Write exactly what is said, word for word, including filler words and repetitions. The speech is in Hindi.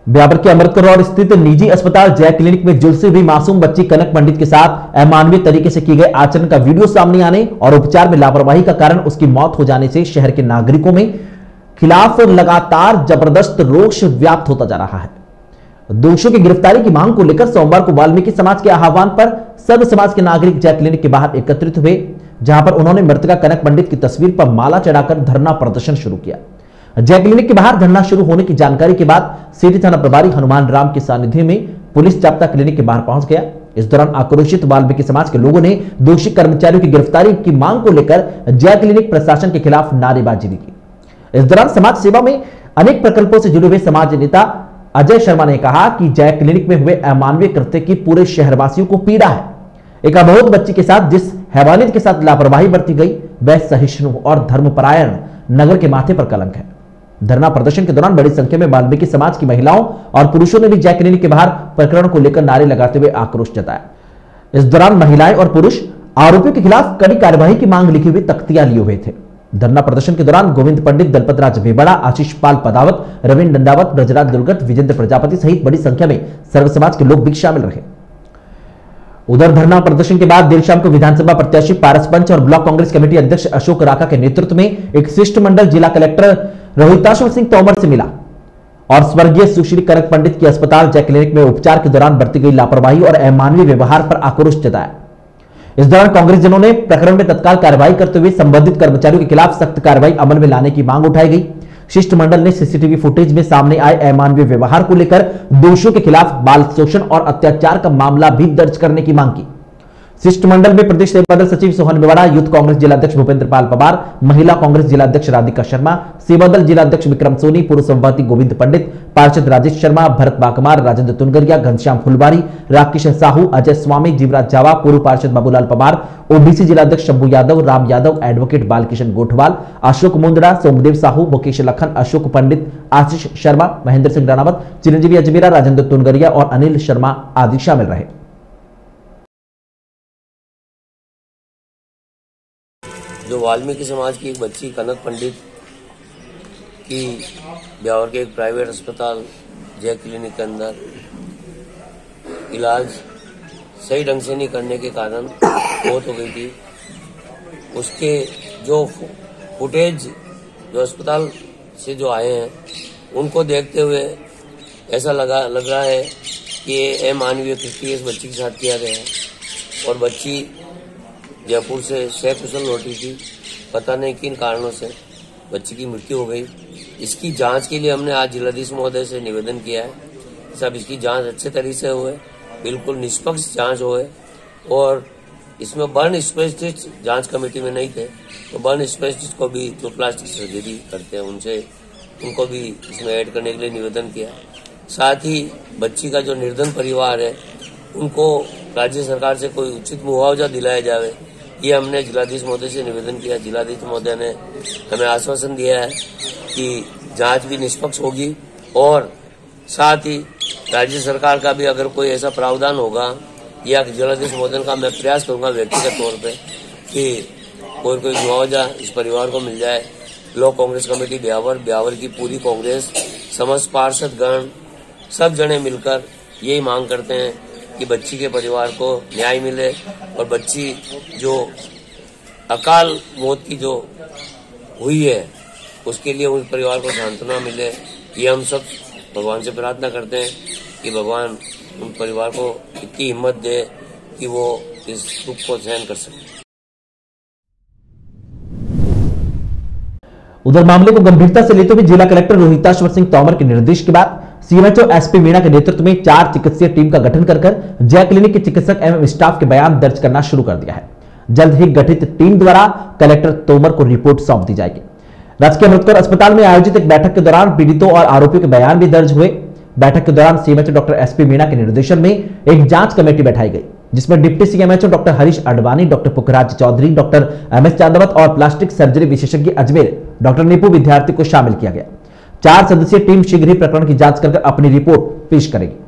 ब्यावर के अमृतसर रोड स्थित निजी अस्पताल जय क्लिनिक में झुलसी हुई मासूम बच्ची कनक पंडित के साथ अमानवीय तरीके से की गए आचरण का वीडियो सामने आने और उपचार में लापरवाही का कारण उसकी मौत हो जाने से शहर के नागरिकों में खिलाफ लगातार जबरदस्त रोष व्याप्त होता जा रहा है। दोषियों की गिरफ्तारी की मांग को लेकर सोमवार को वाल्मीकि समाज के आह्वान पर सर्व समाज के नागरिक जय क्लिनिक के बाहर एकत्रित हुए, जहां पर उन्होंने मृतका कनक पंडित की तस्वीर पर माला चढ़ाकर धरना प्रदर्शन शुरू किया। जय क्लिनिक के बाहर धरना शुरू होने की जानकारी के बाद सिटी थाना प्रभारी हनुमान राम के सानिध्य में पुलिस जाब्ता क्लिनिक के बाहर पहुंच गया। इस दौरान आक्रोशित वाल्मीकि समाज के लोगों ने दोषी कर्मचारियों की गिरफ्तारी की मांग को लेकर जय क्लिनिक प्रशासन के खिलाफ नारेबाजी भी की। इस दौरान समाज सेवा में अनेक प्रकल्पों से जुड़े हुए समाज नेता अजय शर्मा ने कहा कि जय क्लिनिक में हुए अमानवीय कृत्य की पूरे शहरवासियों को पीड़ा है। एक अबोध बच्ची के साथ जिस हैवानियत के साथ लापरवाही बरती गई वह सहिष्णु और धर्मपरायण नगर के माथे पर कलंक है। धरना प्रदर्शन के दौरान बड़ी संख्या में वाल्मीकि समाज की महिलाओं और पुरुषों ने भी जय क्लिनिक के बाहर प्रकरण को लेकर नारे लगाते हुए आक्रोश जताया। इस दौरान महिलाएं और पुरुष आरोपियों के खिलाफ कड़ी कार्यवाही की मांग लिखी हुई तख्तियां लिए हुए थे। धरना प्रदर्शन के दौरान गोविंद पंडित, दलपत राज बेबड़ा, आशीष पाल पदावत, रविंद्र नंदावत, ब्रजराज दुर्गत, विजेंद्र प्रजापति सहित बड़ी संख्या में सर्व समाज के लोग भी शामिल रहे। उधर धरना प्रदर्शन के बाद देर शाम को विधानसभा प्रत्याशी पारस पंच और ब्लॉक कांग्रेस कमेटी अध्यक्ष अशोक राका के नेतृत्व में एक शिष्टमंडल जिला कलेक्टर रोहिताश्वर सिंह तोमर से मिला और स्वर्गीय सुश्री कनक पंडित की अस्पताल जय क्लिनिक में उपचार के दौरान बरती गई लापरवाही और अमानवीय व्यवहार पर आक्रोश जताया। इस दौरान कांग्रेस जनों ने प्रकरण में तत्काल कार्रवाई करते हुए संबंधित कर्मचारियों के खिलाफ सख्त कार्रवाई अमल में लाने की मांग उठाई गई। शिष्टमंडल ने सीसीटीवी फुटेज में सामने आए अमानवीय व्यवहार को लेकर दोषियों के खिलाफ बाल शोषण और अत्याचार का मामला भी दर्ज करने की मांग की। शिष्टमंडल में प्रदेश सेवा दल सचिव सोहन बेवाड़ा, यूथ कांग्रेस जिलाध्यक्ष भूपेंद्र पाल पवार, महिला कांग्रेस जिलाध्यक्ष राधिका शर्मा, सेवा दल जिलाध्यक्ष विक्रम सोनी, पूर्व सभापति गोविंद पंडित, पार्षद राजेश शर्मा, भरत बाकमार, राजेंद्र तुनगरिया, घनश्याम फुलवारी, राकेश साहू, अजय स्वामी, जीवराज जावा, पूर्व पार्षद बाबूलाल पवार, ओबीसी जिलाध्यक्ष शंभू यादव, राम यादव, एडवोकेट बालकिशन गोठवाल, अशोक मुंदड़ा, सोमदेव साहू, मुकेश लखन, अशोक पंडित, आशीष शर्मा, महेंद्र सिंह राणावत, चिरंजीवी अजमेरा, राजेंद्र तुनगरिया और अनिल शर्मा आदि शामिल रहे। जो वाल्मीकि समाज की एक बच्ची कनक पंडित की ब्यावर के एक प्राइवेट अस्पताल जय क्लिनिक के अंदर इलाज सही ढंग से नहीं करने के कारण मौत हो गई थी, उसके जो फुटेज जो अस्पताल से जो आए हैं उनको देखते हुए ऐसा लगा लग रहा है कि ये अमानवीय कृत्य इस बच्ची के साथ किया गया है और बच्ची जयपुर से सकुशल लौटी थी। पता नहीं किन कारणों से बच्ची की मृत्यु हो गई। इसकी जांच के लिए हमने आज जिलाधीश महोदय से निवेदन किया है, सब इसकी जांच अच्छे तरीके से हुए, बिल्कुल निष्पक्ष जांच हुए और इसमें बर्न स्पेशलिस्ट जांच कमेटी में नहीं थे तो बर्न स्पेशलिस्ट को भी जो प्लास्टिक सर्जरी करते हैं उनसे उनको भी इसमें ऐड करने के लिए निवेदन किया। साथ ही बच्ची का जो निर्धन परिवार है उनको राज्य सरकार से कोई उचित मुआवजा दिलाया जाए, ये हमने जिलाधीश महोदय से निवेदन किया। जिलाधीश महोदय ने हमें आश्वासन दिया है कि जांच भी निष्पक्ष होगी और साथ ही राज्य सरकार का भी अगर कोई ऐसा प्रावधान होगा या जिलाधीश महोदय का मैं प्रयास करूंगा व्यक्तिगत तौर पे कि कोई कोई मुआवजा इस परिवार को मिल जाए। ब्लॉक कांग्रेस कमेटी ब्यावर ब्यावर की पूरी कांग्रेस समस्त पार्षद गण सब जने मिलकर यही मांग करते हैं कि बच्ची के परिवार को न्याय मिले और बच्ची जो अकाल मौत की जो हुई है उसके लिए उस परिवार को सांत्वना मिले। ये हम सब भगवान से प्रार्थना करते हैं कि भगवान उन परिवार को इतनी हिम्मत दे कि वो इस दुख को सहन कर सके। उधर मामले को गंभीरता से लेते हुए जिला कलेक्टर रोहिताश्वर सिंह तोमर के निर्देश के बाद सीएमएचओ एसपी मीणा के नेतृत्व में चार चिकित्सीय टीम का गठन कर कर जय क्लिनिक के चिकित्सक एवं स्टाफ के बयान दर्ज करना शुरू कर दिया है। जल्द ही गठित टीम द्वारा कलेक्टर तोमर को रिपोर्ट सौंप दी जाएगी। राजकीय अमृतसर अस्पताल में आयोजित एक बैठक के दौरान पीड़ितों और आरोपियों के बयान भी दर्ज हुए। बैठक के दौरान सीएमएचओ डॉक्टर एसपी मीणा के निर्देशन में एक जांच कमेटी बैठाई गई, जिसमें deputy CMHO doctor Harish Advani, doctor Pukhraj Chaudhary, doctor M S Chandawat और प्लास्टिक सर्जरी विशेषज्ञ अजमेर डॉक्टर नीपू विद्यार्थी को शामिल किया गया। चार सदस्यीय टीम शीघ्र ही प्रकरण की जांच कर अपनी रिपोर्ट पेश करेगी।